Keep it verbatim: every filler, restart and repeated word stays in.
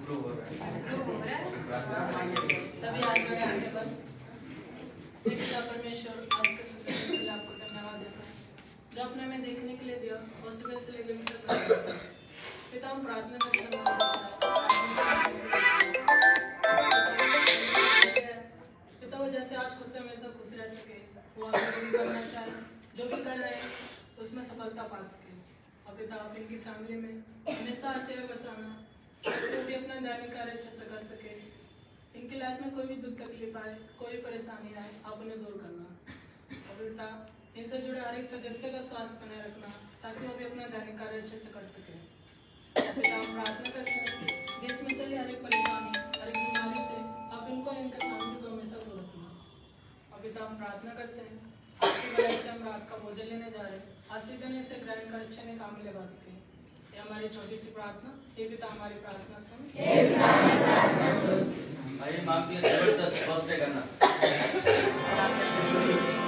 Approve हो रहा है। सभी हाथ जोड़े आगे बढ़। पिता परमेश्वर आज के शुक्र के लिए आपको धन्यवाद देता हूँ जो आपने हमें देखने के लिए दिया और सुबह से लेकर अभी तक। पिता हम प्रार्थना करते हैं पिता वो जैसे आज खुश हमेशा खुश रह सके, वो आगे जो भी करना चाहे, जो भी कर रहे हैं उसमें सफलता पा सके। और पिता आप इनकी फैमिली में हमेशा आशीर्वाद बरसाना, वो भी अपना दैनिक कार्य अच्छे से कर सके। इनकी लाइफ में कोई भी दुख तकलीफ आए, कोई परेशानी आए, आप उन्हें दूर करना। और पिता इनसे जुड़े हर एक सदस्य का स्वास्थ्य बनाए रखना ताकि वो भी अपना दैनिक कार्य अच्छे से कर सके। पिता हम प्रार्थना करते हैं देश में चले हर एक परेशानी, हर एक बीमारी से आप इनको और इनके फैमिली को हमेशा दूर रखना। और पिता हम प्रार्थना करते हैं आपकी वजह से हम रात का भोजन लेने जा रहे हैं, आशीष देने से ग्रहण कर अच्छे ने काम में लगा सके। ये हमारी छोटी सी प्रार्थना, हे पिता हमारी प्रार्थना सुन। भाई माँ की जबरदस्त बर्थडे करना।